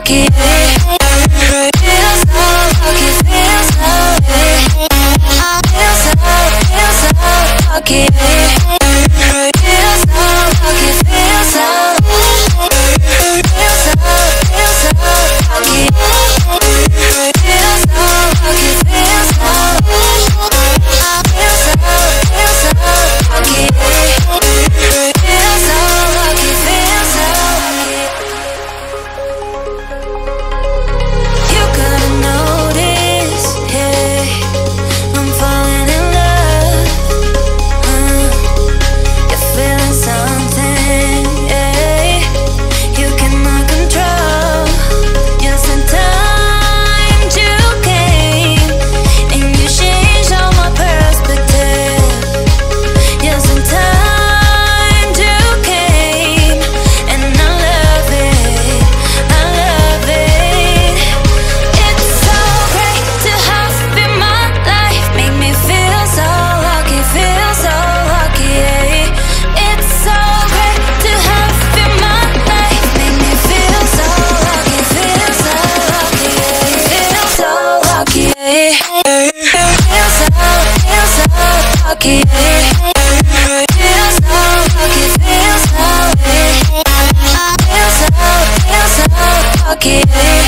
lucky. Feel so lucky, feel so lucky. Feel so lucky. Feel so lucky, feel so lucky. Feel so lucky. Feel so lucky, feel so lucky. Feel so lucky. Feel so lucky, feel so lucky. You gotta notice, hey, I'm falling in love. You're feeling something, hey, you cannot control. Yes, sometimes you came and you changed all my perspective. Yes, sometimes you came and I love it, I love it. It's so great to have you in my life, make me feel so lucky, feel so lucky. It's so great to have you in my life, make me feel so lucky, feel so lucky, feel so lucky. Feel so lucky. Feel so lucky, feel so lucky. Feel so lucky.